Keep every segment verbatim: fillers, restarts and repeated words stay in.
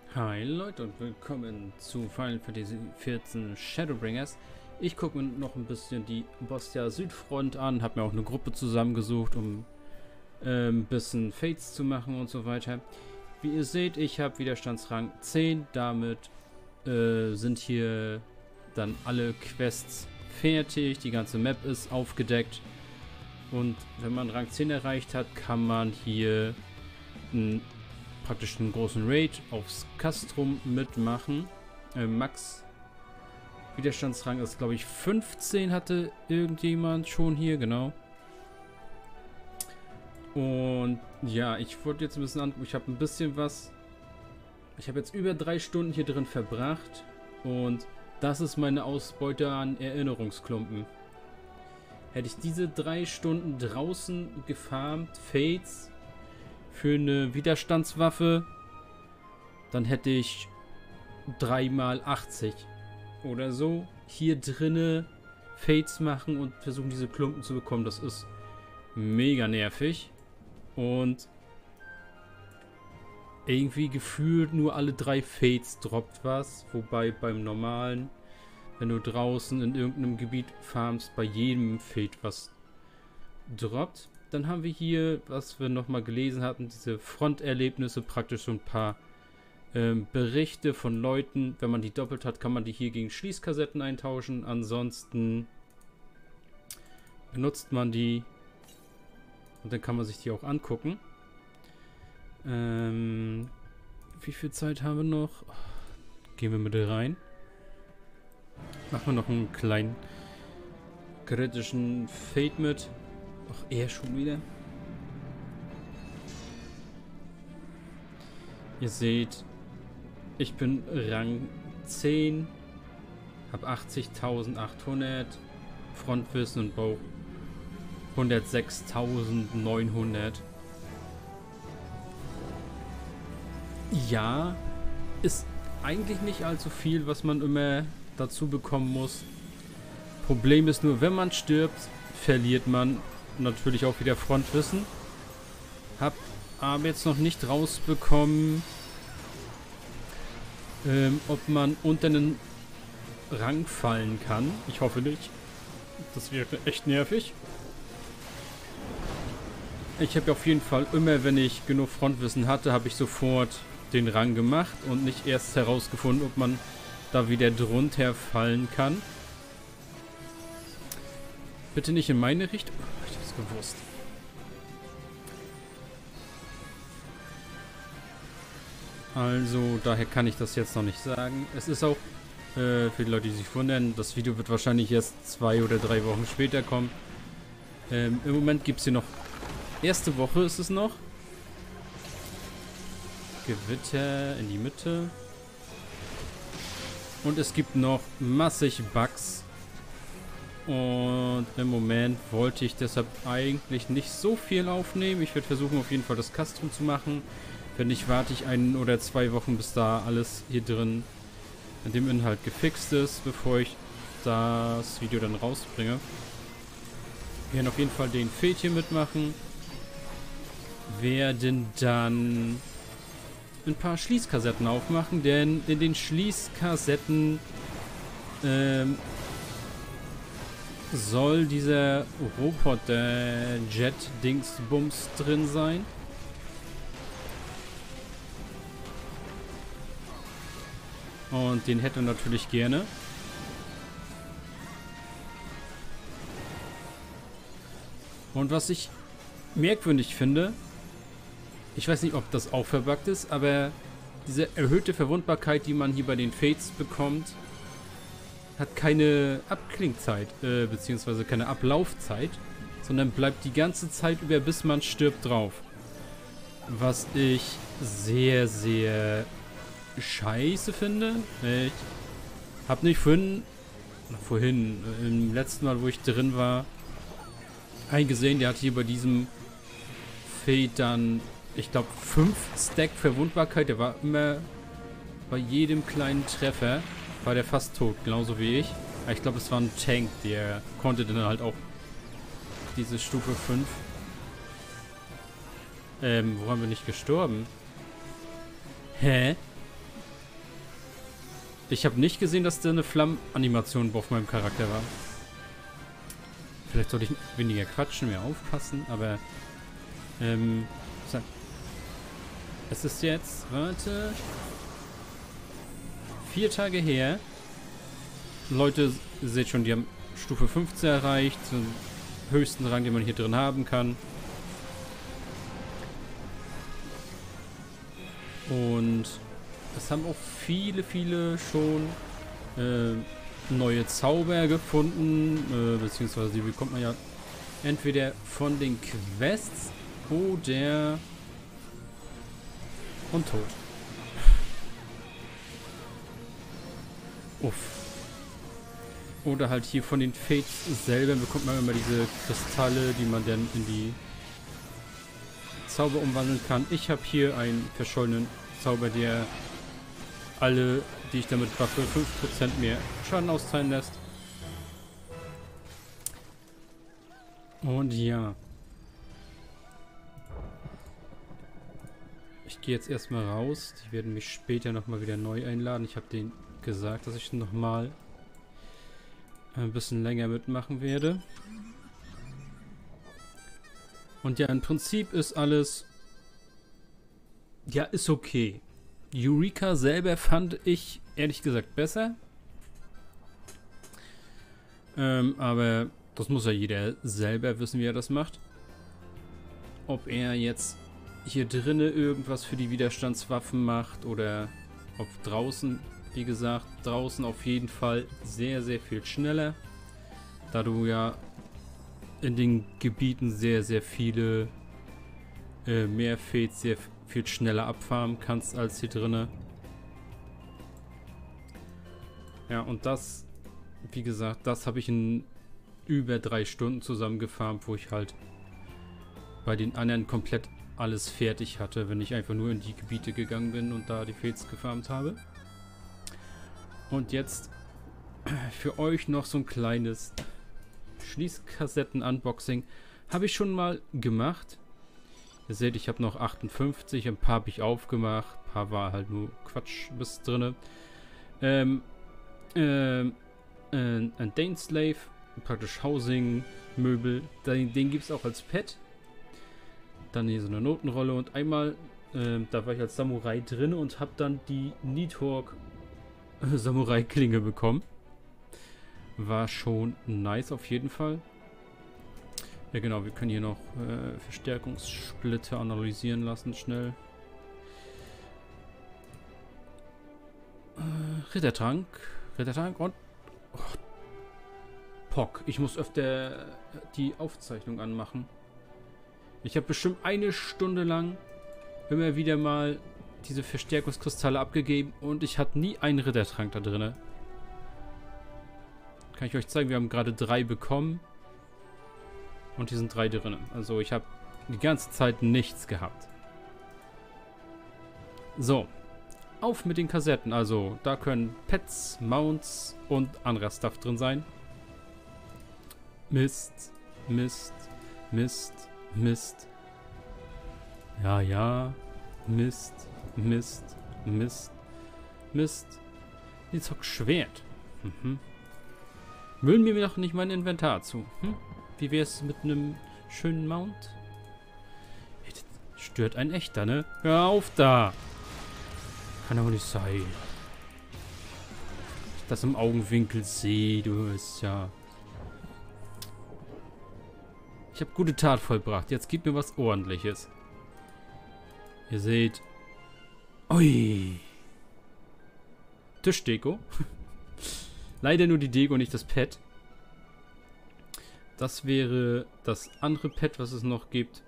Hi Leute und willkommen zu Final Fantasy vierzehn Shadowbringers. Ich gucke mir noch ein bisschen die Bostia Südfront an, habe mir auch eine Gruppe zusammengesucht, um äh, ein bisschen Fates zu machen und so weiter. Wie ihr seht, ich habe Widerstandsrang zehn, damit äh, sind hier dann alle Quests fertig, die ganze Map ist aufgedeckt und wenn man Rang zehn erreicht hat, kann man hier ein praktisch einen großen Raid aufs Castrum mitmachen. Äh, Max Widerstandsrang ist, glaube ich, fünfzehn hatte irgendjemand schon hier, genau. Und ja, ich wollte jetzt ein bisschen angucken. Ich habe ein bisschen was. Ich habe jetzt über drei Stunden hier drin verbracht. Und das ist meine Ausbeute an Erinnerungsklumpen. Hätte ich diese drei Stunden draußen gefarmt, Fates, für eine Widerstandswaffe, dann hätte ich drei mal achtzig oder so hier drinne Fates machen und versuchen, diese Klumpen zu bekommen. Das ist mega nervig und irgendwie gefühlt nur alle drei Fates droppt was, wobei beim normalen, wenn du draußen in irgendeinem Gebiet farmst, bei jedem Fate was droppt. Dann haben wir hier, was wir nochmal gelesen hatten, diese Fronterlebnisse, praktisch so ein paar ähm, Berichte von Leuten. Wenn man die doppelt hat, kann man die hier gegen Schließkassetten eintauschen. Ansonsten benutzt man die und dann kann man sich die auch angucken. Ähm, wie viel Zeit haben wir noch? Gehen wir mit rein. Machen wir noch einen kleinen kritischen Fade mit. Ach, er schon wieder. Ihr seht, ich bin Rang zehn, habe achtzigtausendachthundert, Frontwissen und Bauch hundertsechstausendneunhundert. Ja, ist eigentlich nicht allzu viel, was man immer dazu bekommen muss. Problem ist nur, wenn man stirbt, verliert man natürlich auch wieder Frontwissen. Hab aber jetzt noch nicht rausbekommen, ähm, ob man unter einen Rang fallen kann. Ich hoffe nicht. Das wäre echt nervig. Ich habe auf jeden Fall immer, wenn ich genug Frontwissen hatte, habe ich sofort den Rang gemacht und nicht erst herausgefunden, ob man da wieder drunter fallen kann. Bitte nicht in meine Richtung. Ich hab's gewusst. Also, daher kann ich das jetzt noch nicht sagen. Es ist auch, äh, für die Leute, die sich wundern, das Video wird wahrscheinlich erst zwei oder drei Wochen später kommen. Ähm, im Moment gibt es hier noch, erste Woche ist es noch. Gewitter in die Mitte. Und es gibt noch massig Bugs. Und im Moment wollte ich deshalb eigentlich nicht so viel aufnehmen. Ich werde versuchen, auf jeden Fall das Castrum zu machen. Wenn nicht, warte ich ein oder zwei Wochen, bis da alles hier drin in dem Inhalt gefixt ist, bevor ich das Video dann rausbringe. Wir werden auf jeden Fall den Fade hier mitmachen. Werden dann ein paar Schließkassetten aufmachen, denn in den Schließkassetten ähm, soll dieser Roboter-Jet-Dingsbums drin sein. Und den hätte er natürlich gerne. Und was ich merkwürdig finde, ich weiß nicht, ob das auch verbuggt ist, aber diese erhöhte Verwundbarkeit, die man hier bei den Fates bekommt, hat keine Abklingzeit, äh, beziehungsweise keine Ablaufzeit, sondern bleibt die ganze Zeit über, bis man stirbt, drauf. Was ich sehr, sehr scheiße finde. Ich hab nicht vorhin, vorhin, im letzten Mal, wo ich drin war, eingesehen, der hat hier bei diesem Fade dann, ich glaube, fünf Stack Verwundbarkeit. Der war immer bei jedem kleinen Treffer war der fast tot, genauso wie ich. Aber ich glaube, es war ein Tank, der konnte dann halt auch diese Stufe fünf. Ähm, wo haben wir nicht gestorben? Hä? Ich habe nicht gesehen, dass da eine Flammenanimation auf meinem Charakter war. Vielleicht sollte ich weniger quatschen, mehr aufpassen, aber ähm, es ist jetzt, warte, vier Tage her. Leute, ihr seht schon, die haben Stufe fünfzehn erreicht, den höchsten Rang, den man hier drin haben kann. Und es haben auch viele, viele schon äh, neue Zauber gefunden, äh, beziehungsweise die bekommt man ja entweder von den Quests oder und tot. Uff. Oder halt hier von den Fates selber bekommt man immer diese Kristalle, die man dann in die Zauber umwandeln kann. Ich habe hier einen verschollenen Zauber, der alle, die ich damit buffe, fünf Prozent mehr Schaden austeilen lässt. Und ja. Ich gehe jetzt erstmal raus. Die werden mich später nochmal wieder neu einladen. Ich habe denen gesagt, dass ich nochmal ein bisschen länger mitmachen werde. Und ja, im Prinzip ist alles... Ja, ist okay. Eureka selber fand ich ehrlich gesagt besser. Ähm, aber das muss ja jeder selber wissen, wie er das macht. Ob er jetzt hier drinnen irgendwas für die Widerstandswaffen macht oder ob draußen, wie gesagt, draußen auf jeden Fall sehr, sehr viel schneller. Da du ja in den Gebieten sehr, sehr viele äh, mehr Fates sehr viel schneller abfarmen kannst als hier drinne. Ja, und das, wie gesagt, das habe ich in über drei Stunden zusammengefarmt, wo ich halt bei den anderen komplett alles fertig hatte, wenn ich einfach nur in die Gebiete gegangen bin und da die Fates gefarmt habe. Und jetzt für euch noch so ein kleines Schließkassetten-Unboxing. Habe ich schon mal gemacht. Ihr seht, ich habe noch achtundfünfzig, ein paar habe ich aufgemacht, ein paar war halt nur Quatsch bis drinne. Ähm, ähm, äh, ein Daneslave, praktisch Housing-Möbel, den, den gibt es auch als Pet. Dann hier so eine Notenrolle und einmal, äh, da war ich als Samurai drin und habe dann die Needhawk äh, Samurai-Klinge bekommen. War schon nice auf jeden Fall. Ja genau, wir können hier noch äh, Verstärkungssplitter analysieren lassen, schnell. Äh, Rittertrank. Rittertrank und... Oh, Pock. Ich muss öfter die Aufzeichnung anmachen. Ich habe bestimmt eine Stunde lang immer wieder mal diese Verstärkungskristalle abgegeben und ich hatte nie einen Rittertrank da drin. Kann ich euch zeigen, wir haben gerade drei bekommen. Und hier sind drei drin. Also ich habe die ganze Zeit nichts gehabt. So. Auf mit den Kassetten. Also da können Pets, Mounts und anderer Stuff drin sein. Mist. Mist. Mist. Mist. Ja, ja. Mist. Mist. Mist. Mist. Jetzt auch Schwert. Mhm. Müllen mir doch nicht mein Inventar zu. Hm? Wie wäre es mit einem schönen Mount? Hey, das stört ein echter, ne? Hör auf da! Kann aber nicht sein. Ich das im Augenwinkel sehe, du ist ja... Ich habe gute Tat vollbracht. Jetzt gib mir was Ordentliches. Ihr seht... Ui! Tischdeko. Leider nur die Deko, nicht das Pet. Das wäre das andere Pet, was es noch gibt.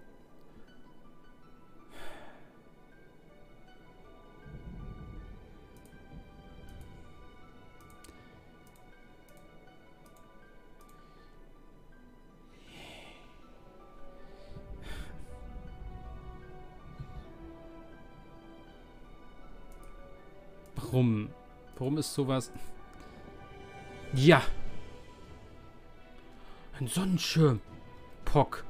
Warum? Warum ist sowas... Ja! Ein Sonnenschirm. Pock.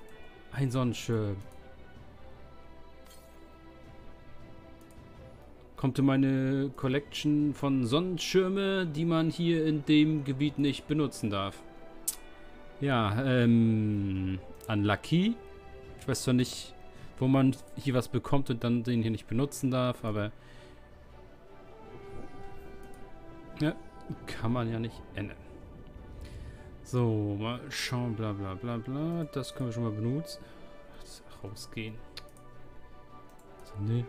Ein Sonnenschirm. kommt in meine Collection von Sonnenschirme, die man hier in dem Gebiet nicht benutzen darf. Ja, ähm, unlucky. Ich weiß zwar nicht, wo man hier was bekommt und dann den hier nicht benutzen darf, aber ja, kann man ja nicht ändern. So, mal schauen, bla bla bla bla. Das können wir schon mal benutzen. Rausgehen. So, ne.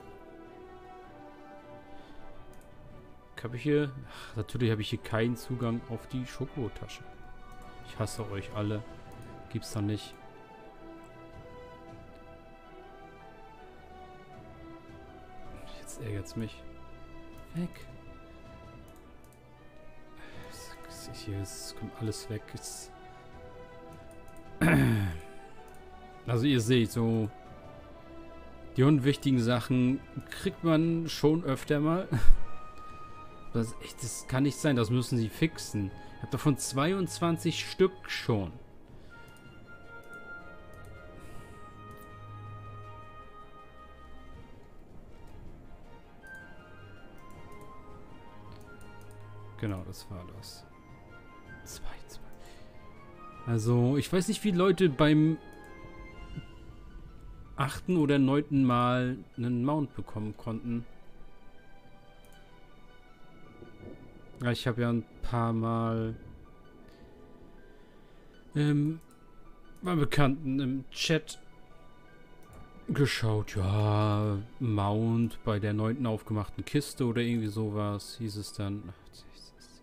Habe ich hier... Ach, natürlich habe ich hier keinen Zugang auf die Schokotasche. Ich hasse euch alle. Gibt's doch nicht. Jetzt ärgert's mich. Weg. Hier es kommt alles weg. Es also ihr seht, so die unwichtigen Sachen kriegt man schon öfter mal. Das, echt, das kann nicht sein, das müssen sie fixen. Ich habe davon zweiundzwanzig Stück schon. Genau, das war das. Zwei, zwei. Also, ich weiß nicht, wie Leute beim achten oder neunten Mal einen Mount bekommen konnten. Ja, ich habe ja ein paar Mal ähm, bei Bekannten im Chat geschaut. Ja, Mount bei der neunten aufgemachten Kiste oder irgendwie sowas hieß es dann. Ach, Jesus.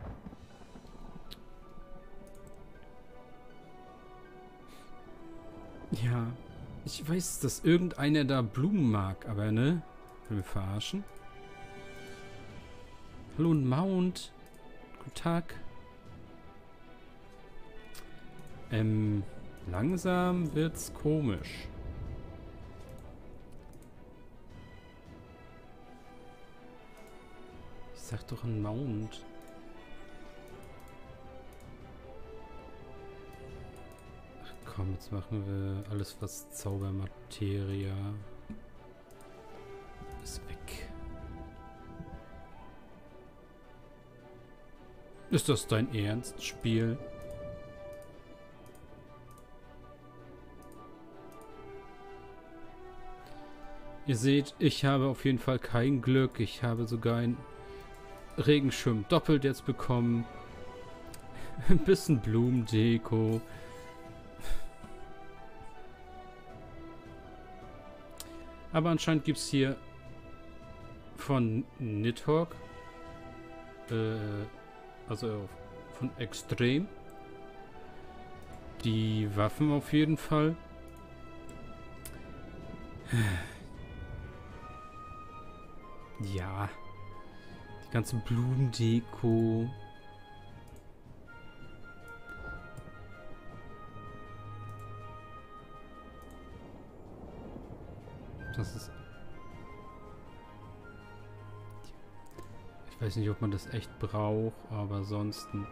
Ja, ich weiß, dass irgendeiner da Blumen mag, aber ne? Will wir verarschen? Hallo, ein Mount. Guten Tag. Ähm, langsam wird's komisch. Ich sag doch ein Mount. Komm, jetzt machen wir alles, was Zaubermaterie ist weg. Ist das dein Ernst, Spiel? Ihr seht, ich habe auf jeden Fall kein Glück. Ich habe sogar einen Regenschirm doppelt jetzt bekommen. Ein bisschen Blumendeko. Aber anscheinend gibt es hier von Nidhogg, äh, also von Extrem, die Waffen auf jeden Fall. Ja, die ganze Blumendeko. Das ist... Ich weiß nicht, ob man das echt braucht, aber ansonsten...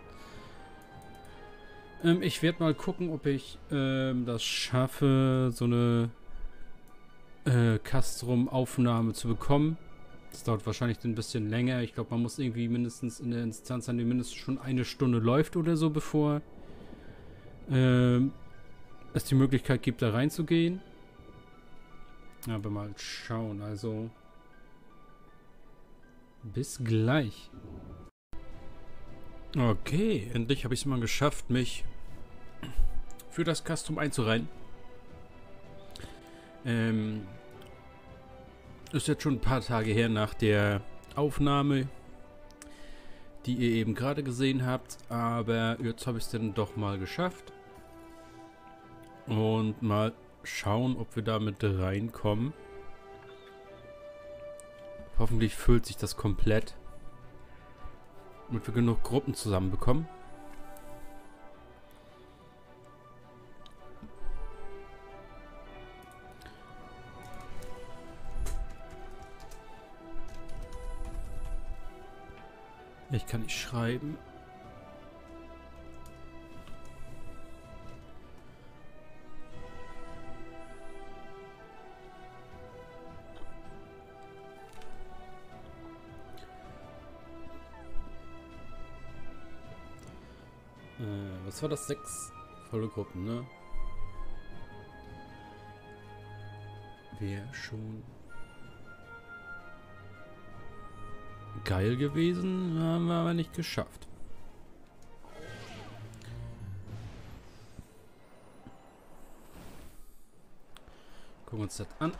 Ähm, ich werde mal gucken, ob ich ähm, das schaffe, so eine äh, Castrum-Aufnahme zu bekommen. Das dauert wahrscheinlich ein bisschen länger. Ich glaube, man muss irgendwie mindestens in der Instanz sein, die mindestens schon eine Stunde läuft oder so, bevor ähm, es die Möglichkeit gibt, da reinzugehen. Aber mal schauen, also bis gleich. Okay, endlich habe ich es mal geschafft, mich für das Custom einzureihen. Ähm, ist jetzt schon ein paar Tage her nach der Aufnahme, die ihr eben gerade gesehen habt, aber jetzt habe ich es dann doch mal geschafft. Und mal schauen, ob wir damit reinkommen. Hoffentlich füllt sich das komplett, damit wir genug Gruppen zusammenbekommen. Ich kann nicht schreiben. Was war das? Sechs volle Gruppen, ne? Wäre schon geil gewesen, haben wir aber nicht geschafft. Gucken wir uns das an.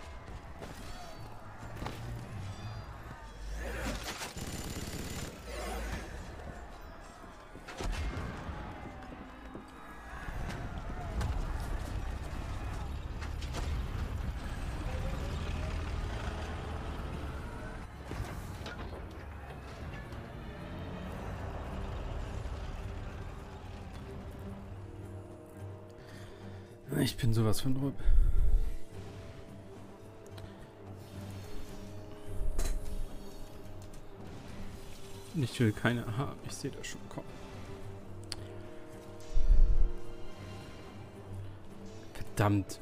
Ich bin sowas von drüber. Ich will keine haben. Ich sehe das schon kommen. Verdammt.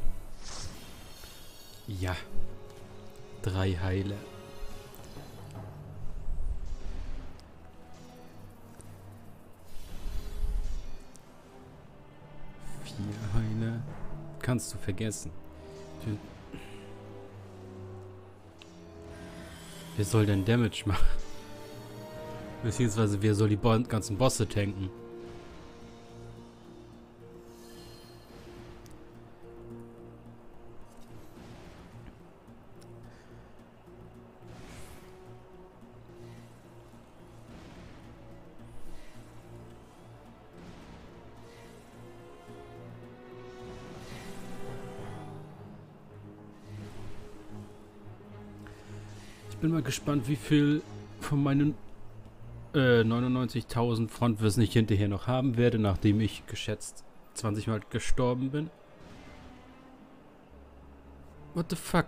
Ja. Drei Heile. Vier Heile. Kannst du vergessen. Wer soll denn Damage machen? Beziehungsweise wer soll die Bo- ganzen Bosse tanken? Ich bin mal gespannt, wie viel von meinen äh, neunundneunzigtausend Frontwirs nicht hinterher noch haben werde, nachdem ich geschätzt zwanzig Mal gestorben bin. What the fuck?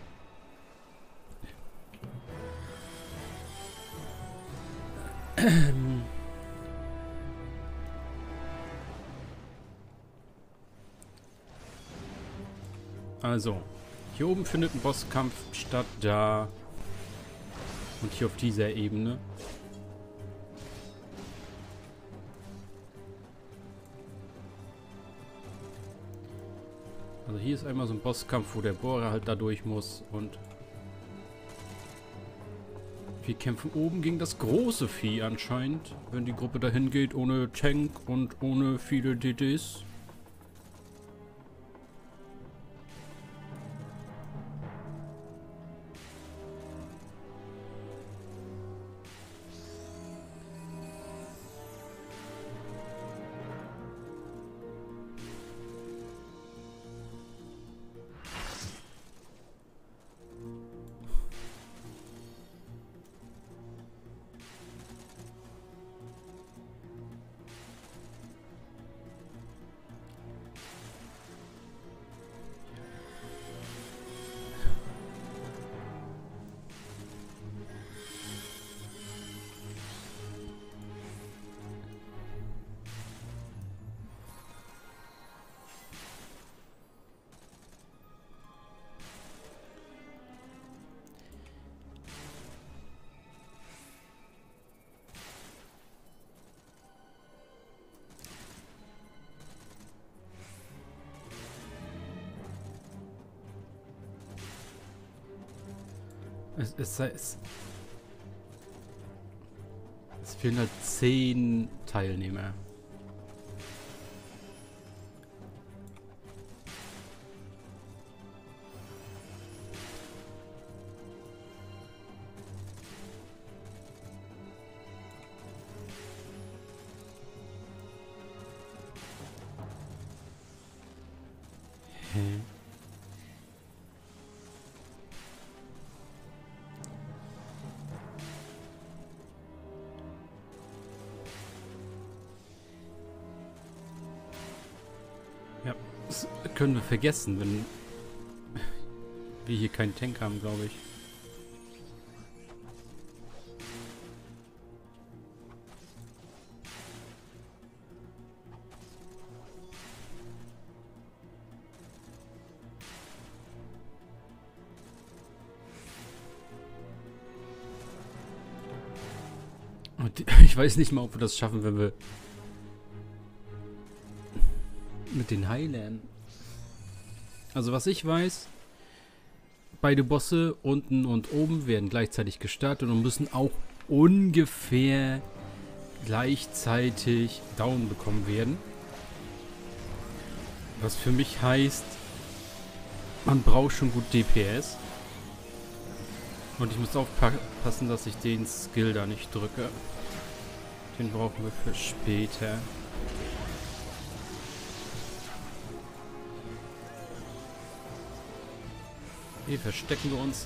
Also, hier oben findet ein Bosskampf statt, da und hier auf dieser Ebene. Also hier ist einmal so ein Bosskampf, wo der Bohrer halt da durch muss und wir kämpfen oben gegen das große Vieh anscheinend, wenn die Gruppe dahin geht ohne Tank und ohne viele D Ds. Es, es, es, es fehlen halt zehn Teilnehmer. Hä? Ja, das können wir vergessen, wenn wir hier keinen Tank haben, glaube ich. Und ich weiß nicht mal, ob wir das schaffen, wenn wir mit den Heilern. Also was ich weiß, beide Bosse unten und oben werden gleichzeitig gestartet und müssen auch ungefähr gleichzeitig Down bekommen werden. Was für mich heißt, man braucht schon gut D P S. Und ich muss aufpassen, dass ich den Skill da nicht drücke. Den brauchen wir für später. Hier verstecken wir uns.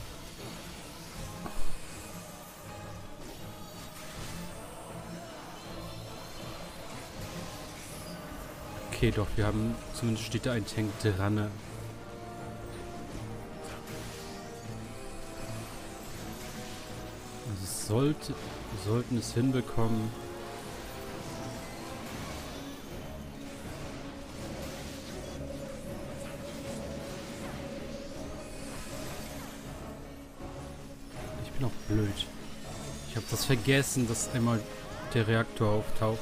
Okay, doch, wir haben, zumindest steht da ein Tank dran. Also es sollte, wir sollten es hinbekommen. Ich bin auch blöd. Ich habe das vergessen, dass einmal der Reaktor auftaucht.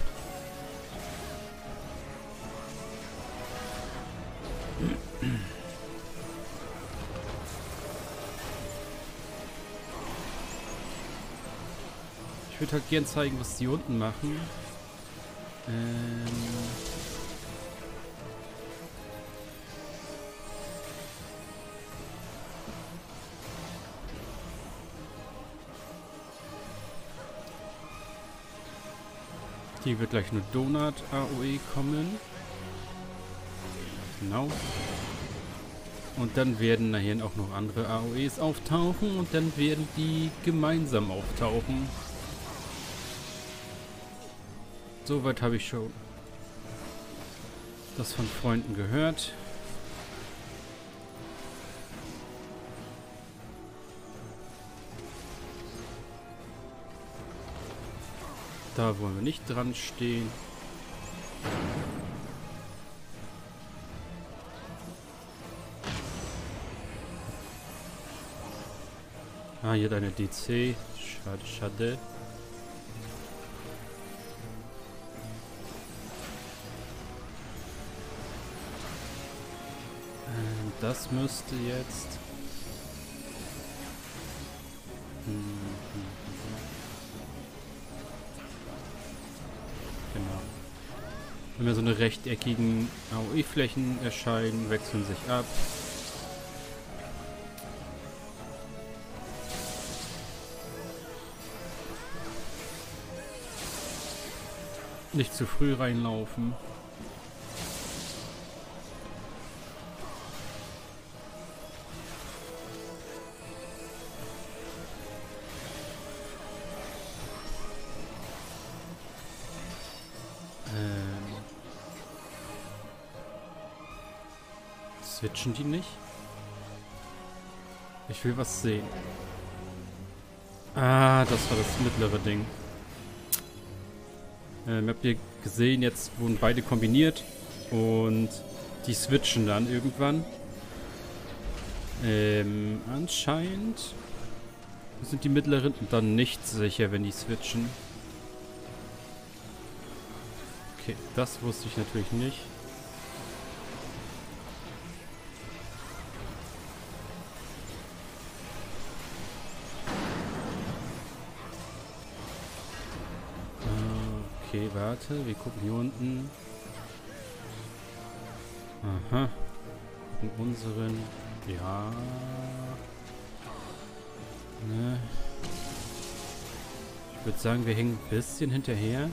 Ich würde halt gern zeigen, was die unten machen. Ähm Hier wird gleich eine Donut A O E kommen. Genau. Und dann werden nachher auch noch andere A O Es auftauchen und dann werden die gemeinsam auftauchen. Soweit habe ich schon das von Freunden gehört. Da wollen wir nicht dran stehen. Ah, hier deine D C. Schade, schade. Ähm, das müsste jetzt... Hm, hm, hm. Genau. Wenn wir so eine rechteckigen A O E-Flächen erscheinen, wechseln sich ab. Nicht zu früh reinlaufen. Ähm. Switchen die nicht? Ich will was sehen. Ah, das war das mittlere Ding. Ähm, habt ihr gesehen, jetzt wurden beide kombiniert und die switchen dann irgendwann. Ähm, anscheinend sind die mittleren dann nicht sicher, wenn die switchen. Okay, das wusste ich natürlich nicht. Okay, warte, wir gucken hier unten. Aha. Gucken unseren. Ja. Ne. Ich würde sagen, wir hängen ein bisschen hinterher.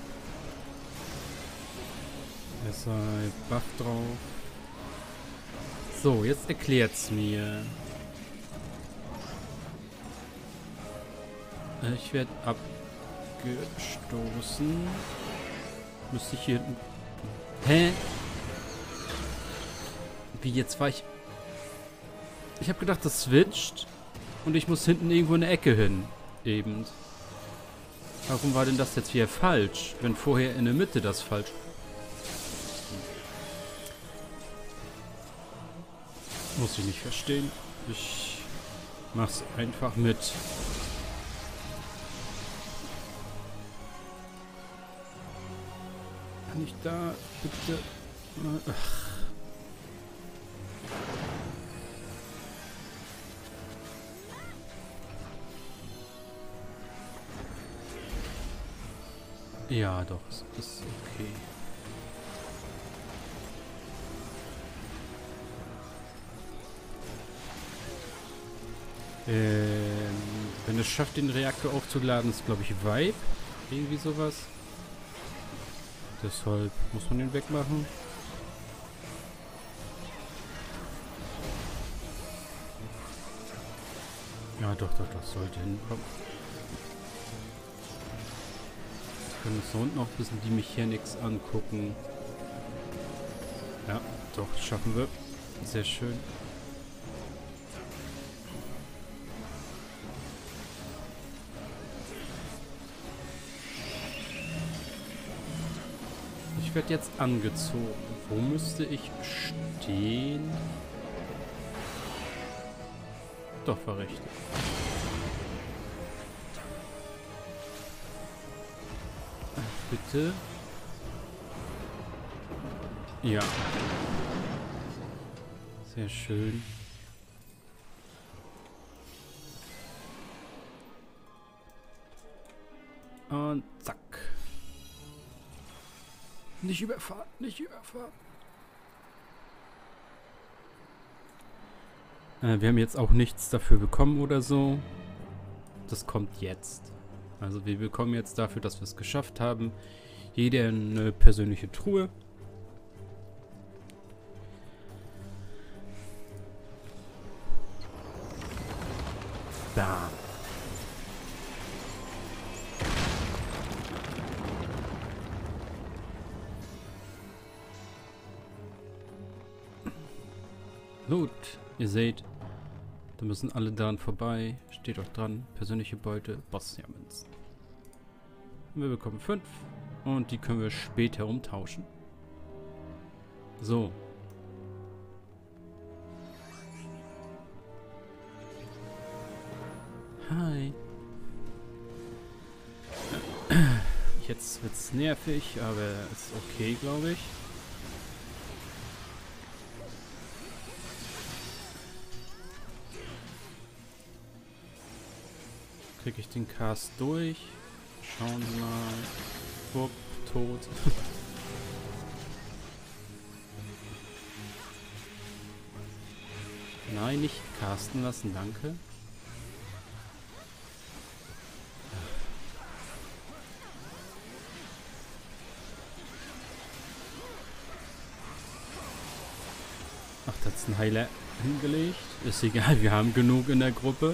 Es sei Buff drauf. So, jetzt erklärt's mir. Ich werde abgestoßen. Müsste ich hier hinten... Hä? Wie, jetzt war ich... Ich habe gedacht, das switcht. Und ich muss hinten irgendwo in der Ecke hin. Eben. Warum war denn das jetzt wieder falsch? Wenn vorher in der Mitte das falsch... Muss ich nicht verstehen. Ich mach's einfach mit. Kann ich da bitte... Ach. Ja, doch, es ist okay. Ähm, wenn es schafft, den Reaktor aufzuladen, ist, glaube ich, Vibe. Irgendwie sowas. Deshalb muss man den wegmachen. Ja, doch, doch, das sollte hinkommen. Wir können uns da unten auch ein bisschen die Mechanics angucken. Ja, doch, das schaffen wir. Sehr schön. Ich werde jetzt angezogen. Wo müsste ich stehen? Doch, war richtig. Bitte. Ja. Sehr schön. Und zack. Nicht überfahren, nicht überfahren. Äh, wir haben jetzt auch nichts dafür bekommen oder so. Das kommt jetzt. Also wir bekommen jetzt dafür, dass wir es geschafft haben, jeder eine persönliche Truhe. Bam. Gut, ihr seht, da müssen alle dran vorbei. Steht auch dran, persönliche Beute, Boss-Münzen. Wir bekommen fünf und die können wir später umtauschen. So. Hi. Jetzt wird's nervig, aber ist okay, glaube ich. Kriege ich den Cast durch? Schauen wir mal. Wupp, tot. Nein, nicht casten lassen, danke. Ach, da ist ein Heiler hingelegt. Ist egal, wir haben genug in der Gruppe.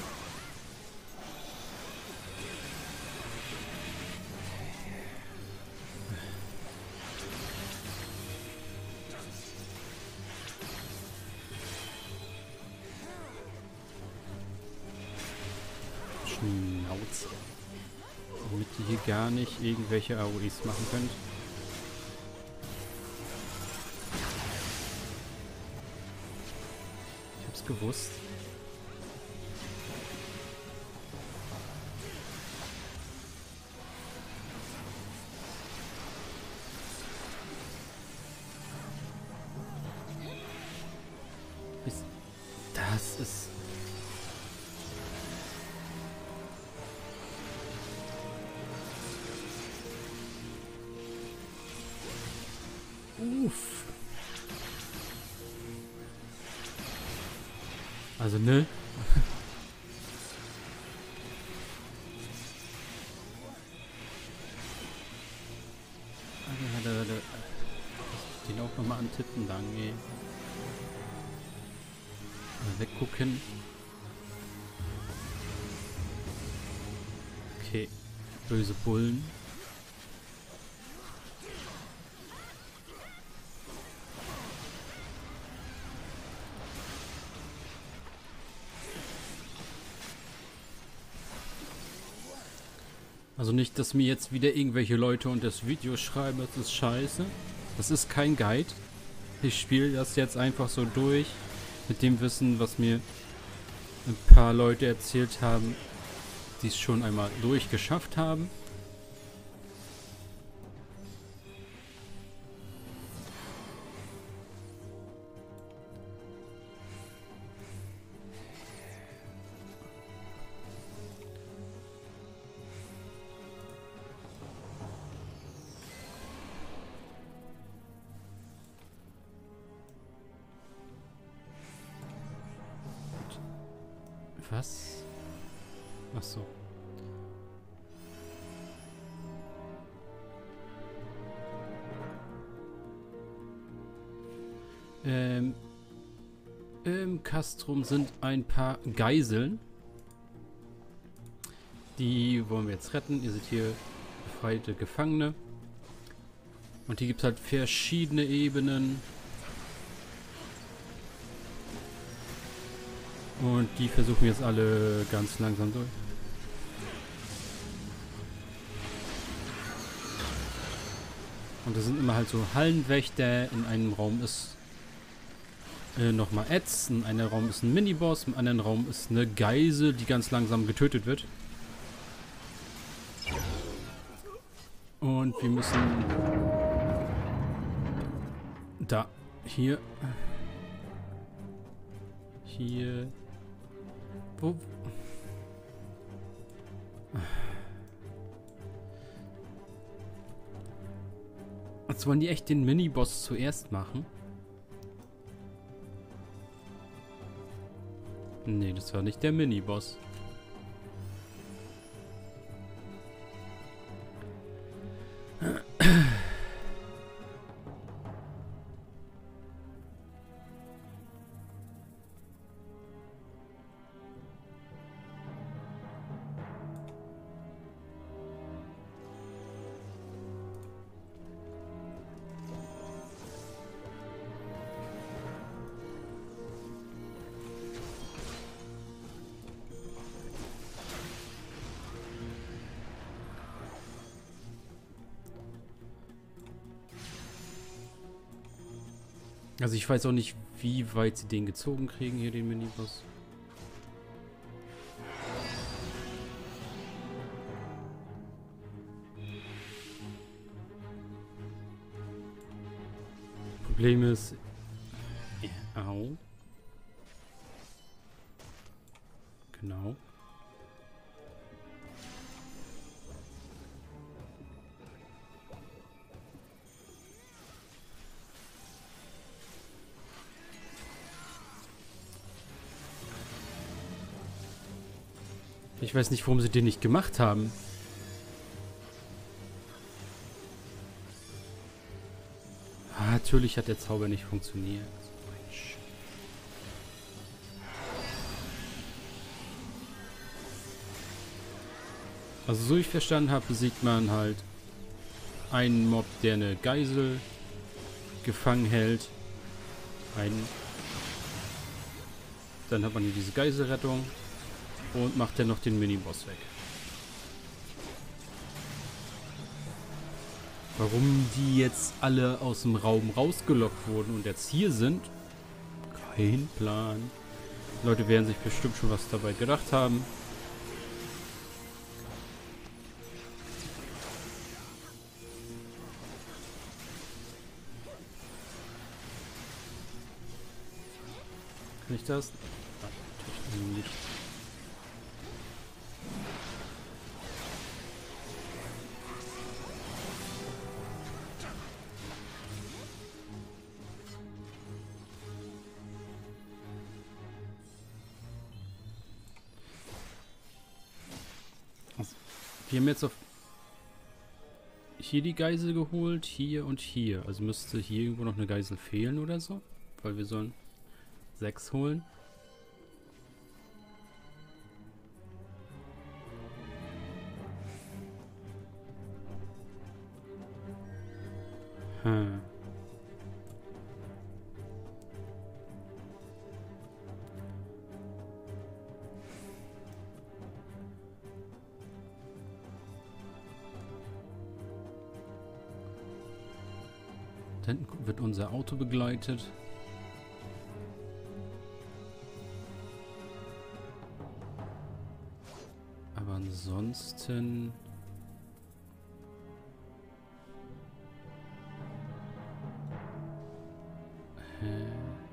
Schnauze. Damit ihr hier gar nicht irgendwelche A O Es machen könnt. Ich hab's gewusst. Ist das ist... Uff. Also, ne? Warte, warte, warte. Den auch nochmal antippen, danke. Mal weggucken. Okay. Böse Bullen. Also nicht, dass mir jetzt wieder irgendwelche Leute unter das Video schreiben, das ist scheiße. Das ist kein Guide. Ich spiele das jetzt einfach so durch. Mit dem Wissen, was mir ein paar Leute erzählt haben, die es schon einmal durchgeschafft haben. Was? Ach so. Ähm, Im Castrum sind ein paar Geiseln. Die wollen wir jetzt retten. Ihr seht hier befreite Gefangene. Und hier gibt es halt verschiedene Ebenen. Und die versuchen jetzt alle ganz langsam durch. Und das sind immer halt so Hallenwächter. In einem Raum ist äh, nochmal Ads. In einem Raum ist ein Miniboss. Im anderen Raum ist eine Geisel, die ganz langsam getötet wird. Und wir müssen da, hier, hier, wo, jetzt wollen die echt den Miniboss zuerst machen? Nee, das war nicht der Miniboss. Also ich weiß auch nicht, wie weit sie den gezogen kriegen, hier den Miniboss. Problem ist... Au. Genau. Ich weiß nicht, warum sie den nicht gemacht haben. Ah, natürlich hat der Zauber nicht funktioniert. Also so wie ich verstanden habe, besiegt man halt einen Mob, der eine Geisel gefangen hält. Einen. Dann hat man hier diese Geiselrettung. Und macht dann noch den Miniboss weg. Warum die jetzt alle aus dem Raum rausgelockt wurden und jetzt hier sind, kein Plan. Die Leute werden sich bestimmt schon was dabei gedacht haben. Kann ich das? Nein, natürlich nicht. Wir haben jetzt auf hier die Geisel geholt, hier und hier. Also müsste hier irgendwo noch eine Geisel fehlen oder so. Weil wir sollen sechs holen. Hm. Da hinten wird unser Auto begleitet. Aber ansonsten... Hä?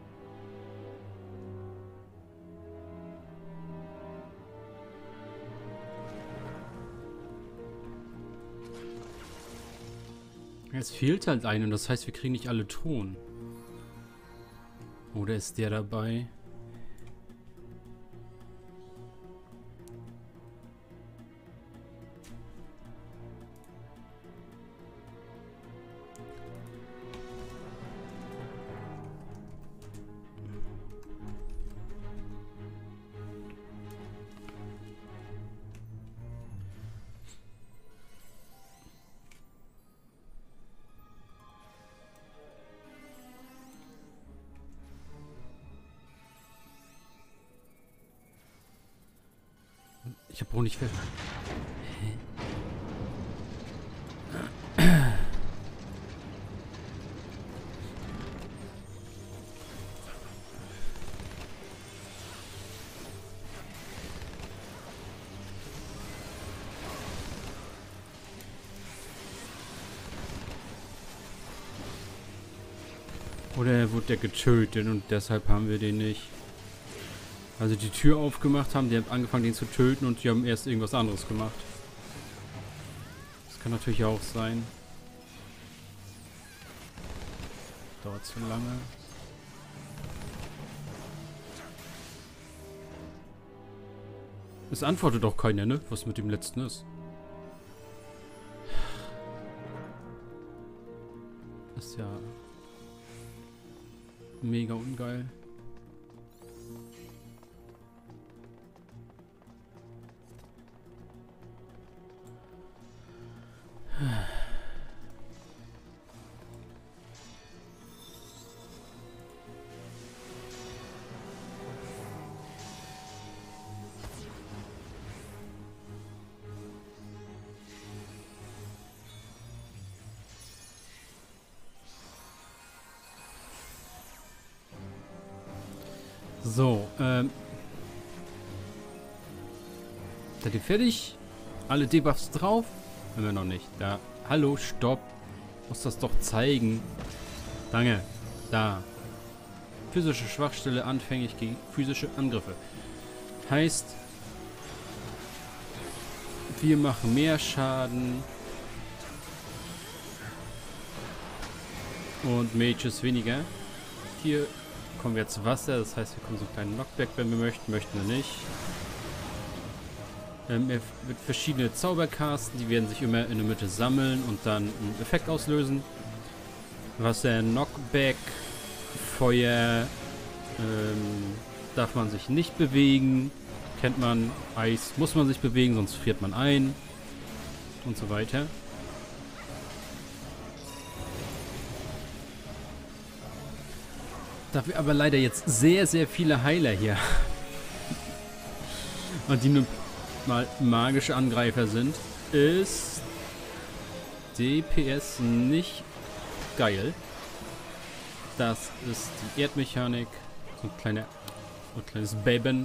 Es fehlt halt ein und das heißt, wir kriegen nicht alle Ton. Oder ist der dabei? hab auch nicht ver... Oder wurde der getötet und deshalb haben wir den nicht. Also die Tür aufgemacht haben, die haben angefangen den zu töten und die haben erst irgendwas anderes gemacht. Das kann natürlich auch sein. Dauert zu lange. Es antwortet auch keiner, ne? Was mit dem letzten ist. Das ist ja mega ungeil. So, ähm. Seid ihr fertig? Alle Debuffs drauf? Haben wir noch nicht. Da. Hallo, stopp. Muss das doch zeigen. Danke. Da. Physische Schwachstelle anfänglich gegen physische Angriffe. Heißt, wir machen mehr Schaden. Und Mages weniger. Hier kommen wir jetzt Wasser, das heißt, wir kommen so einen kleinen Knockback, wenn wir möchten, möchten wir nicht. Ähm, er wird verschiedene Zauber casten, die werden sich immer in der Mitte sammeln und dann einen Effekt auslösen. Wasser, Knockback, Feuer, ähm, darf man sich nicht bewegen, kennt man. Eis muss man sich bewegen, sonst friert man ein und so weiter. Da wir aber leider jetzt sehr, sehr viele Heiler hier und die nur mal magische Angreifer sind, ist D P S nicht geil. Das ist die Erdmechanik. So ein, kleiner, so ein kleines Baben.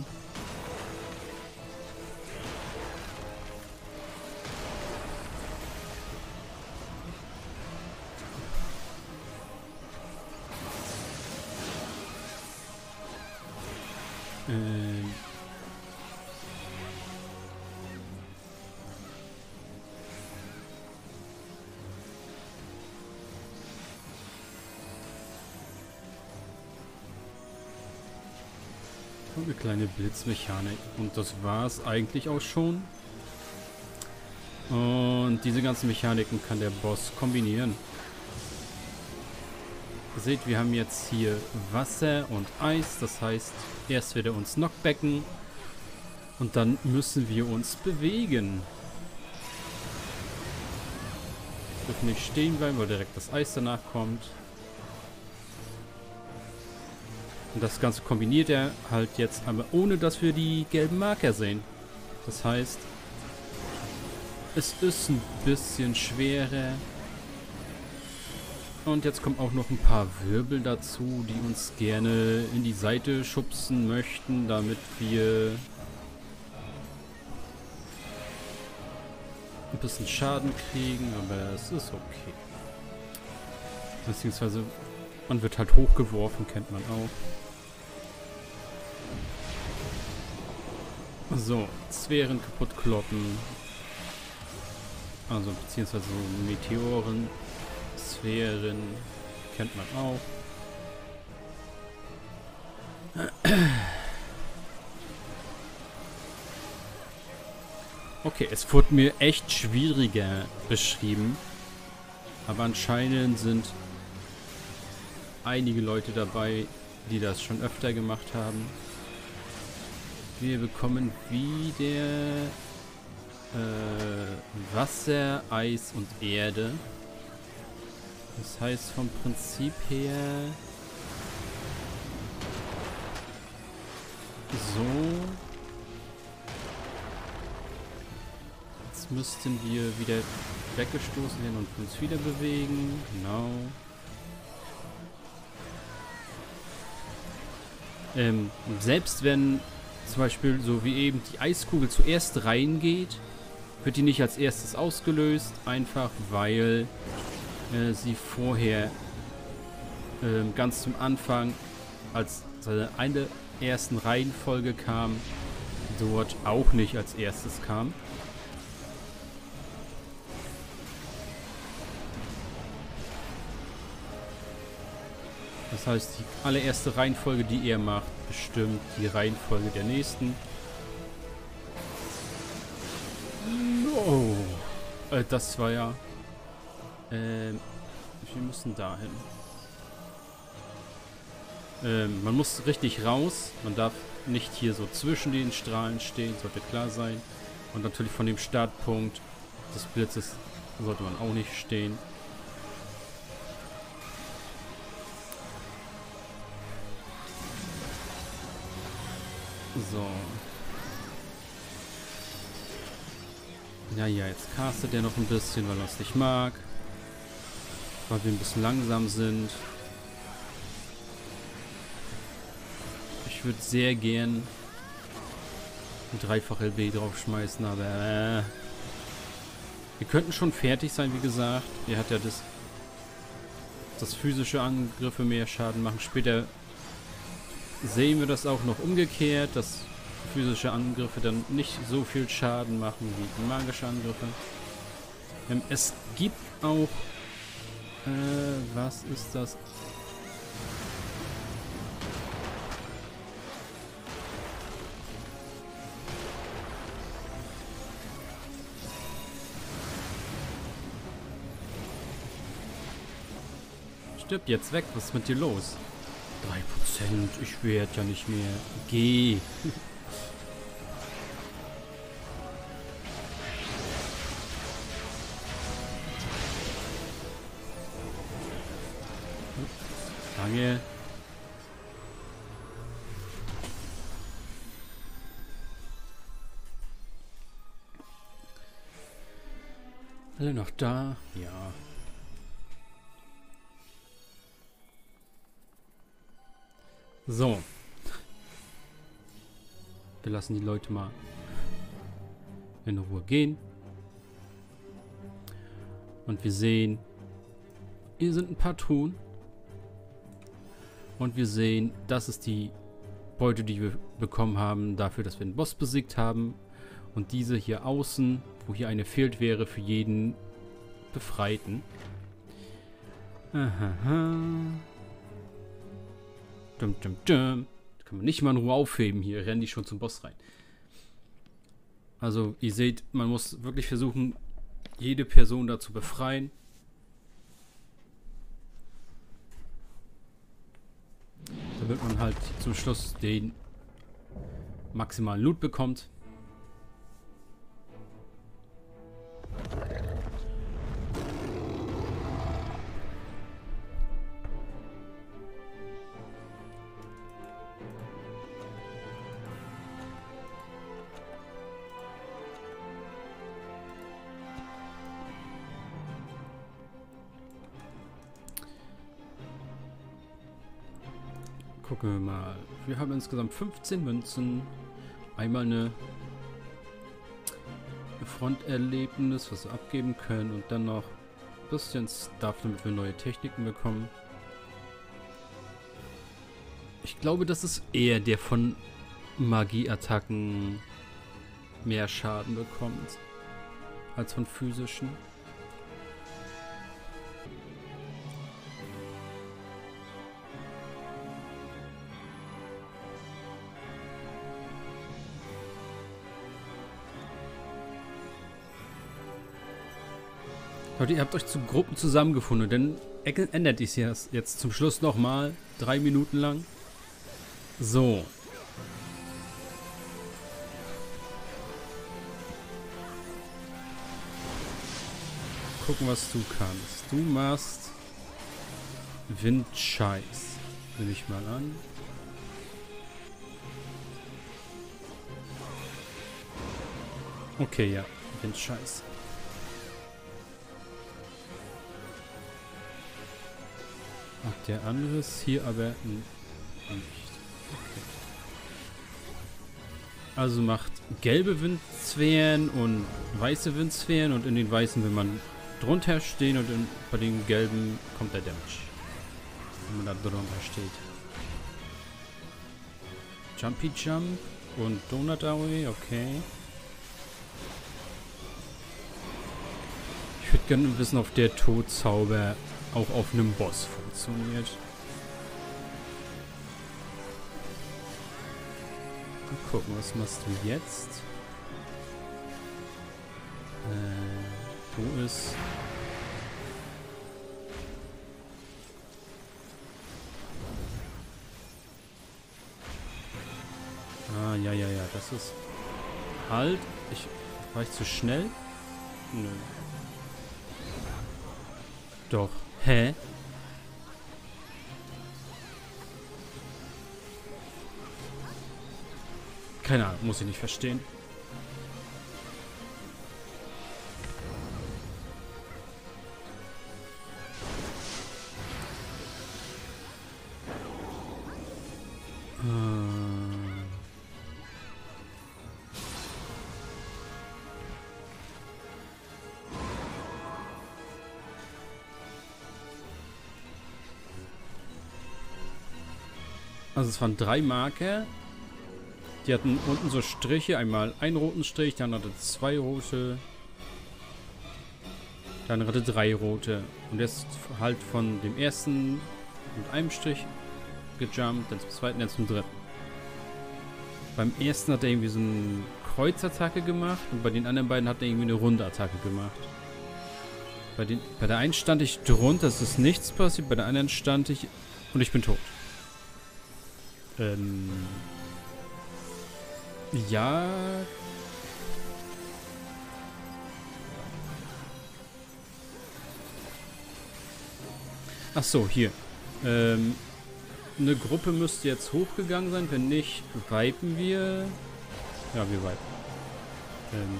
Ähm. Und eine kleine Blitzmechanik. Und das war es eigentlich auch schon. Und diese ganzen Mechaniken kann der Boss kombinieren. Ihr seht, wir haben jetzt hier Wasser und Eis. Das heißt, erst wird er uns knockbacken. Und dann müssen wir uns bewegen. Wir dürfen nicht stehen bleiben, weil direkt das Eis danach kommt. Und das Ganze kombiniert er halt jetzt, aber ohne dass wir die gelben Marker sehen. Das heißt, es ist ein bisschen schwerer. Und jetzt kommen auch noch ein paar Wirbel dazu, die uns gerne in die Seite schubsen möchten, damit wir ein bisschen Schaden kriegen, aber es ist okay. Beziehungsweise man wird halt hochgeworfen, kennt man auch. So, Sphären kaputt kloppen. Also beziehungsweise so Meteoren. Sphären kennt man auch. Okay, es wurde mir echt schwieriger beschrieben. Aber anscheinend sind einige Leute dabei, die das schon öfter gemacht haben. Wir bekommen wieder äh, Wasser, Eis und Erde. Das heißt vom Prinzip her so. Jetzt müssten wir wieder weggestoßen werden und uns wieder bewegen. Genau. Ähm, selbst wenn zum Beispiel so wie eben die Eiskugel zuerst reingeht, wird die nicht als erstes ausgelöst. Einfach weil äh, sie vorher ähm, ganz zum Anfang, als seine eine ersten Reihenfolge kam, dort auch nicht als erstes kam. Das heißt, die allererste Reihenfolge, die er macht, bestimmt die Reihenfolge der nächsten. Oh, äh, das war ja... Ähm, wir müssen dahin. Ähm, man muss richtig raus. Man darf nicht hier so zwischen den Strahlen stehen, sollte klar sein. Und natürlich von dem Startpunkt des Blitzes sollte man auch nicht stehen. So. Ja, ja, jetzt castet er noch ein bisschen, weil er es nicht mag. Weil wir ein bisschen langsam sind. Ich würde sehr gern ein dreifach L B draufschmeißen, aber äh, wir könnten schon fertig sein, wie gesagt. Er hat ja das, das physische Angriffe mehr Schaden machen. Später sehen wir das auch noch umgekehrt, dass physische Angriffe dann nicht so viel Schaden machen wie magische Angriffe. Ähm, es gibt auch... Äh, was ist das? Stirb jetzt weg, was ist mit dir los? drei Prozent, ich werde ja nicht mehr. Geh. Danke. Alle noch da? Ja. So. Wir lassen die Leute mal in Ruhe gehen. Und wir sehen, hier sind ein paar Truhen. Und wir sehen, das ist die Beute, die wir bekommen haben, dafür, dass wir den Boss besiegt haben. Und diese hier außen, wo hier eine fehlt, wäre für jeden Befreiten. Aha. Dum, dum, dum. Das kann man nicht mal in Ruhe aufheben. Hier rennen die schon zum Boss rein. Also, ihr seht, man muss wirklich versuchen, jede Person da zu befreien. Damit man halt zum Schluss den maximalen Loot bekommt. Gucken wir mal. Wir haben insgesamt fünfzehn Münzen. Einmal eine Fronterlebnis, was wir abgeben können. Und dann noch ein bisschen Stuff, damit wir neue Techniken bekommen. Ich glaube, das ist eher der von Magieattacken mehr Schaden bekommt. Als von physischen. Leute, ihr habt euch zu Gruppen zusammengefunden, denn ändert es jetzt, jetzt zum Schluss nochmal, drei Minuten lang. So. Gucken, was du kannst. Du machst Windscheiß. Nehme ich mal an. Okay, ja. Windscheiß. Und der andere ist hier aber nicht. Okay. Also macht gelbe Windsphären und weiße Windsphären und in den weißen will man drunter stehen und in, bei den gelben kommt der Damage. Wenn man da drunter steht. Jumpy Jump und Donut Away, okay. Ich würde gerne wissen, ob der Todzauber auch auf einem Boss funktioniert. Mal gucken, was machst du jetzt? Äh, wo ist... Ah, ja, ja, ja, das ist... Halt! Ich... War ich zu schnell? Nö. Doch. Hä? Keine Ahnung, muss ich nicht verstehen. Also es waren drei Marker. Die hatten unten so Striche. Einmal einen roten Strich, dann hatte zwei rote. Dann hatte drei rote. Und jetzt halt von dem ersten mit einem Strich gejumpt, dann zum zweiten, dann zum dritten. Beim ersten hat er irgendwie so eine Kreuzattacke gemacht und bei den anderen beiden hat er irgendwie eine runde Attacke gemacht. Bei, den, bei der einen stand ich drunter, es ist nichts passiert, bei der anderen stand ich und ich bin tot. Ähm. Ja. Ach so, hier. Ähm. Eine Gruppe müsste jetzt hochgegangen sein. Wenn nicht, vipen wir. Ja, wir vipen. Ähm.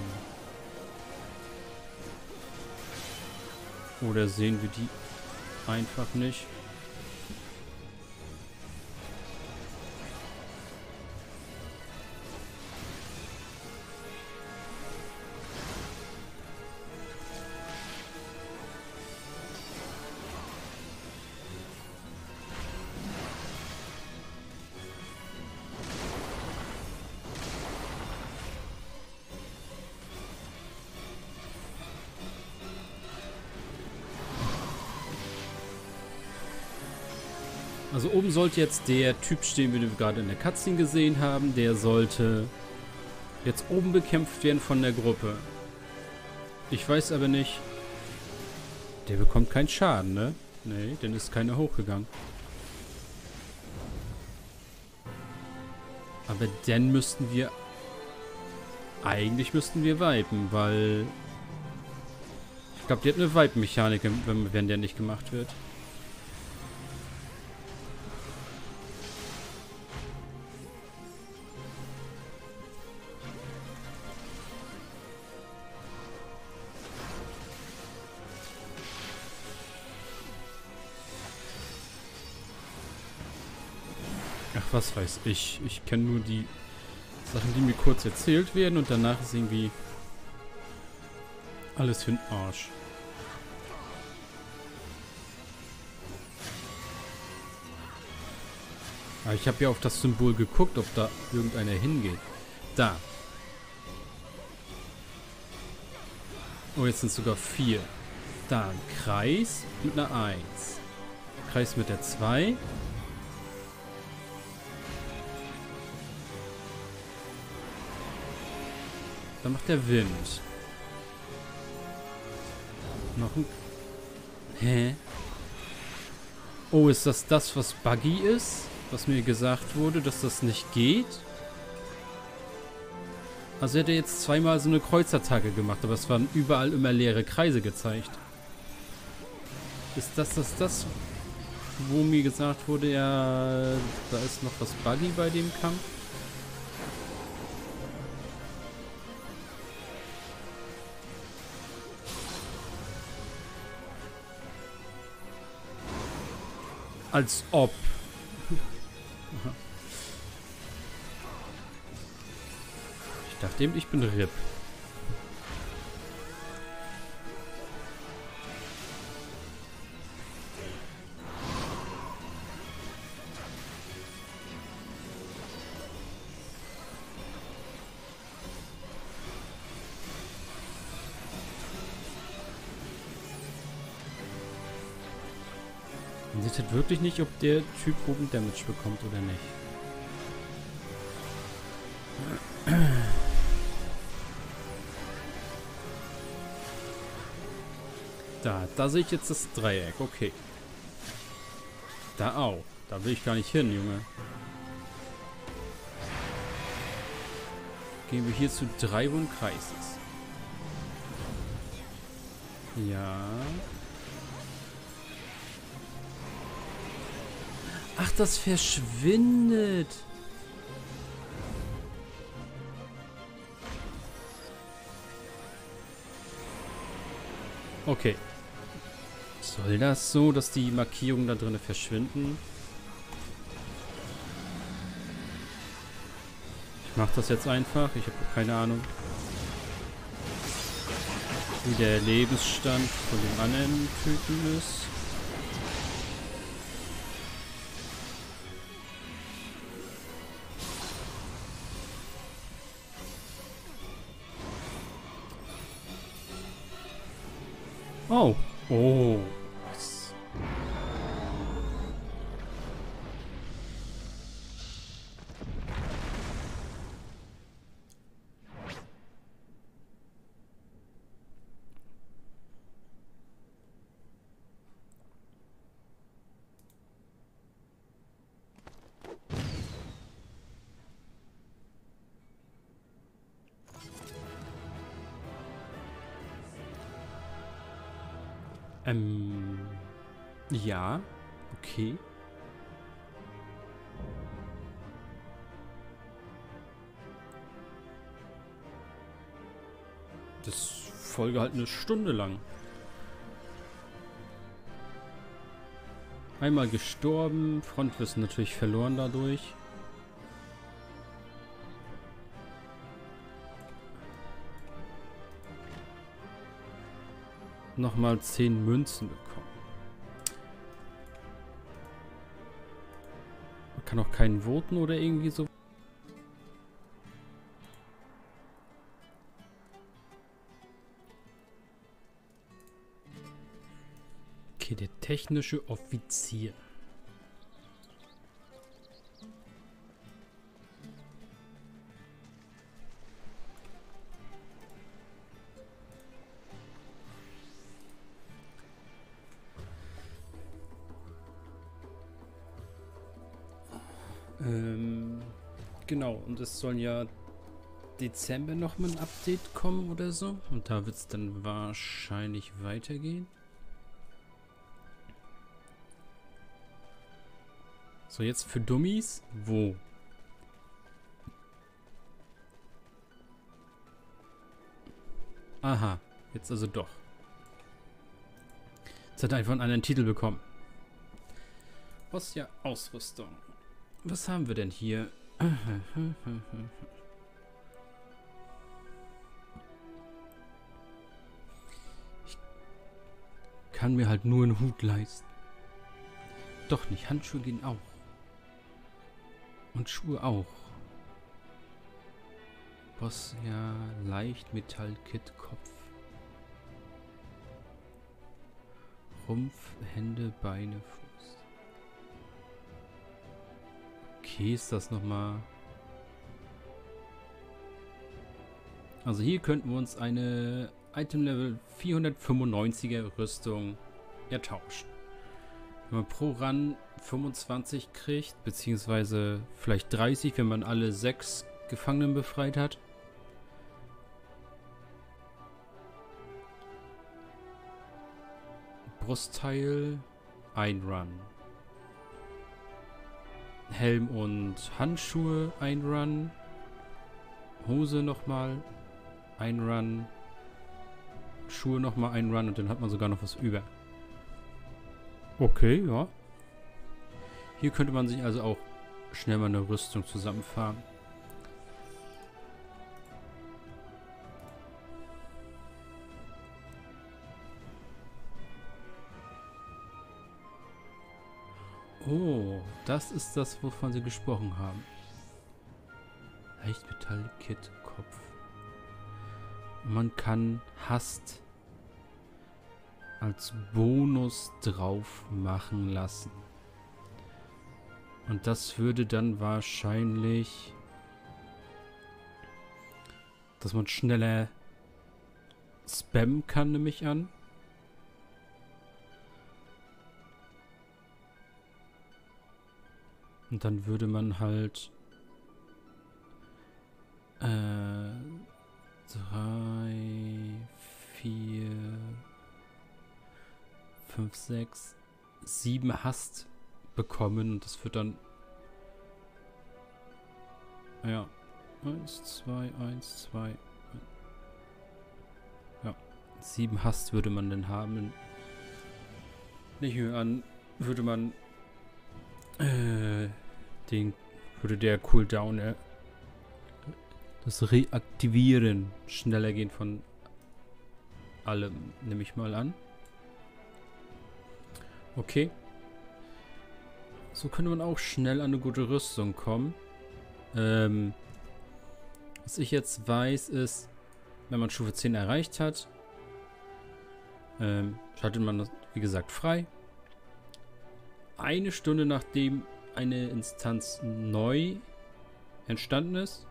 Oder sehen wir die einfach nicht? Also oben sollte jetzt der Typ stehen, den wir gerade in der Cutscene gesehen haben. Der sollte jetzt oben bekämpft werden von der Gruppe. Ich weiß aber nicht... Der bekommt keinen Schaden, ne? Nee, denn ist keiner hochgegangen. Aber dann müssten wir... Eigentlich müssten wir vipen, weil... Ich glaube, die hat eine Vipe-Mechanik, wenn, wenn der nicht gemacht wird. Ach, was weiß ich. Ich kenne nur die Sachen, die mir kurz erzählt werden und danach ist irgendwie alles für den Arsch. Aber ich habe ja auf das Symbol geguckt, ob da irgendeiner hingeht. Da. Oh, jetzt sind es sogar vier. Da ein Kreis mit einer eins. Kreis mit der zwei. Dann macht der Wind. Noch ein... Hä? Oh, ist das das, was buggy ist? Was mir gesagt wurde, dass das nicht geht? Also hätte er jetzt zweimal so eine Kreuzattacke gemacht, aber es waren überall immer leere Kreise gezeigt. Ist das das, das, wo mir gesagt wurde, ja, da ist noch was buggy bei dem Kampf? Als ob. Ich dachte eben, ich bin R I P. Man sieht halt wirklich nicht, ob der Typ oben Damage bekommt oder nicht. Da, da sehe ich jetzt das Dreieck, okay. Da auch. Da will ich gar nicht hin, Junge. Gehen wir hier zu drei Wundkreises. Ja. Ach, das verschwindet. Okay. Soll das so, dass die Markierungen da drin verschwinden? Ich mache das jetzt einfach. Ich habe keine Ahnung, wie der Lebensstand von dem anderen Typen ist. Oh. Oh. Was? Ähm. Ja. Okay. Das Folge halt eine Stunde lang. Einmal gestorben. Frontwissen natürlich verloren dadurch. Nochmal zehn Münzen bekommen. Man kann auch keinen voten oder irgendwie so. Okay, der technische Offizier. Ähm, genau, und es soll ja Dezember nochmal ein Update kommen oder so. Und da wird es dann wahrscheinlich weitergehen. So, jetzt für Dummies. Wo? Aha, jetzt also doch. Jetzt hat er einfach einen anderen Titel bekommen. Was ja Ausrüstung. Was haben wir denn hier? Ich kann mir halt nur einen Hut leisten. Doch nicht, Handschuhe gehen auch. Und Schuhe auch. Boss, ja, leicht Metallkit, Kopf. Rumpf, Hände, Beine, Fuß. Okay, ist das nochmal... Also hier könnten wir uns eine Item-Level vierhundertfünfundneunziger Rüstung ertauschen. Wenn man pro Run fünfundzwanzig kriegt, beziehungsweise vielleicht dreißig, wenn man alle sechs Gefangenen befreit hat. Brustteil, ein Run. Helm und Handschuhe, ein Run. Hose nochmal, ein Run. Schuhe nochmal, ein Run und dann hat man sogar noch was über. Okay, ja. Hier könnte man sich also auch schnell mal eine Rüstung zusammenfahren. Oh, das ist das, wovon sie gesprochen haben. Leichtmetall-Kit, Kopf. Man kann Hast als Bonus drauf machen lassen. Und das würde dann wahrscheinlich, dass man schneller spammen kann, nehme ich an. Und dann würde man halt äh, drei, vier, fünf, sechs, sieben Hast bekommen. Und das wird dann ja eins, zwei, eins, zwei. Ja, sieben Hast würde man dann haben. Nicht mehr an, würde man Äh, den würde der Cooldown, äh, das Reaktivieren schneller gehen von allem, nehme ich mal an. Okay. So könnte man auch schnell an eine gute Rüstung kommen. Ähm, was ich jetzt weiß ist, wenn man Stufe zehn erreicht hat, ähm, schaltet man das, wie gesagt, frei. Eine Stunde nachdem eine Instanz neu entstanden ist,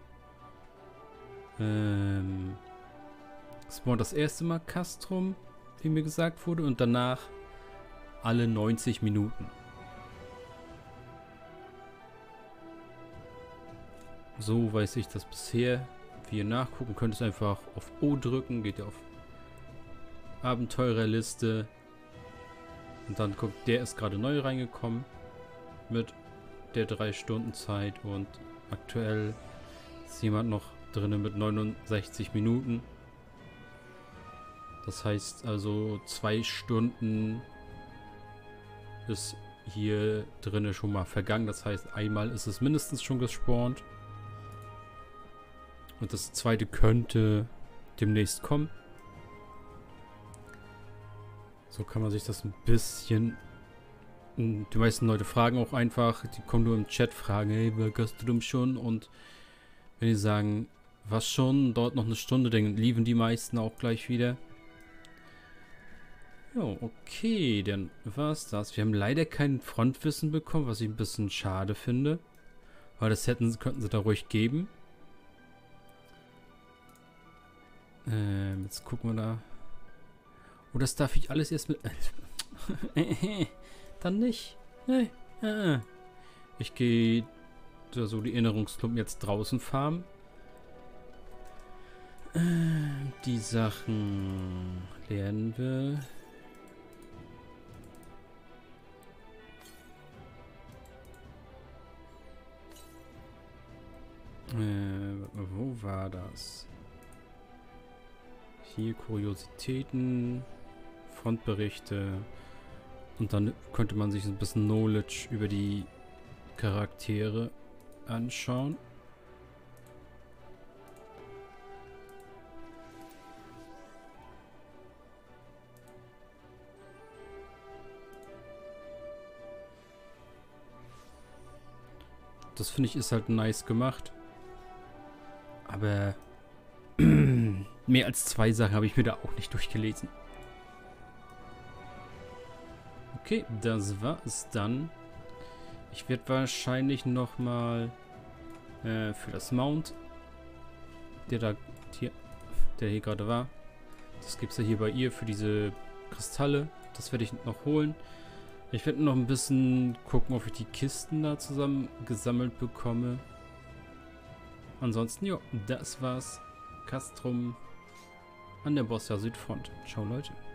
ähm, spawnt das erste Mal Castrum, wie mir gesagt wurde, und danach alle neunzig Minuten. So weiß ich das bisher. Wie ihr nachgucken könnt, ist einfach auf O drücken, geht ihr auf Abenteurerliste. Und dann guckt, der ist gerade neu reingekommen mit der drei Stunden Zeit und aktuell ist jemand noch drin mit neunundsechzig Minuten. Das heißt also zwei Stunden ist hier drinne schon mal vergangen. Das heißt, einmal ist es mindestens schon gespawnt. Und das zweite könnte demnächst kommen. So kann man sich das ein bisschen... Die meisten Leute fragen auch einfach, die kommen nur im Chat, fragen, hey, wer Castrum schon? Und wenn die sagen, was schon, dauert noch eine Stunde, dann lieben die meisten auch gleich wieder. Ja, okay, dann war's das. Wir haben leider kein Frontwissen bekommen, was ich ein bisschen schade finde. Aber das hätten, könnten sie da ruhig geben. Ähm, jetzt gucken wir da. Oh, das darf ich alles erst mit... Dann nicht. Nee. Ich gehe da so die Erinnerungsklumpen jetzt draußen farmen. Die Sachen lernen wir. Äh, wo war das? Hier Kuriositäten, Frontberichte und dann könnte man sich ein bisschen Knowledge über die Charaktere anschauen. Das finde ich ist halt nice gemacht. Aber mehr als zwei Sachen habe ich mir da auch nicht durchgelesen. Okay, das war es dann. Ich werde wahrscheinlich nochmal äh, für das Mount, der da hier, der hier gerade war, das gibt es ja hier bei ihr für diese Kristalle. Das werde ich noch holen. Ich werde noch ein bisschen gucken, ob ich die Kisten da zusammen gesammelt bekomme. Ansonsten, ja, das war's. Castrum an der Bosja Südfront. Ciao, Leute.